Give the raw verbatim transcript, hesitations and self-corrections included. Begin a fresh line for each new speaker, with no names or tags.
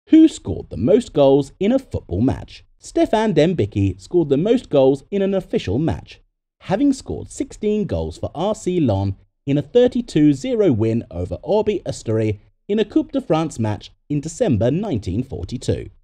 Who scored the most goals in a football match? Stefan Dembicki scored the most goals in an official match, having scored sixteen goals for R C Lens in a thirty-two zero win over Auby-Asturies in a Coupe de France match in December nineteen forty-two.